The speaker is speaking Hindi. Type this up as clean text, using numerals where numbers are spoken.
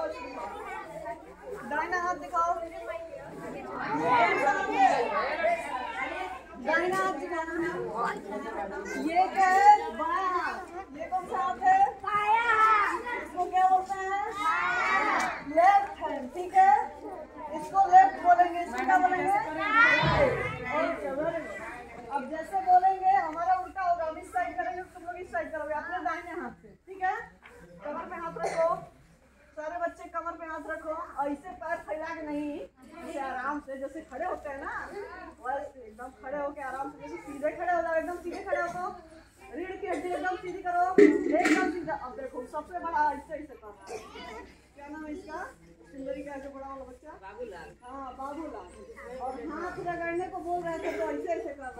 दाहिना हाथ दिखाओ। दाहिना हाथ दिखाना है। ये क्या है? बायां हाथ। ये कौन सा हाथ है? इसको क्या बोलते हैं? Left hand. ठीक है, इसको लेफ्ट बोलेंगे, इसको क्या बोलेंगे? अब जैसे बोलेंगे हमारा उल्टा होगा, हम इस साइड करेंगे, तुम लोग इस साइड करोगे अपने दाहिने हाथ से। ठीक है, कमर पे हाथ रखो। सारे बच्चे कमर पे हाथ रखो। ऐसे पैर फैला के नहीं, ऐसे आराम से जैसे खड़े होते हैं ना, बस एकदम खड़े होके आराम से जैसे सीधे खड़े हो जाओ। एकदम सीधे खड़े हो, रीढ़ की हड्डी एकदम सीधी करो, एकदम सीधा। अब देखो सबसे बड़ा ऐसे करना है। क्या नाम है इसका? सुंदरी का जो बड़ा वाला बच्चा? बाबूलाल। हाँ, बाबूलाल। और हाथ रगड़ने को बोल रहे थे तो ऐसे करना।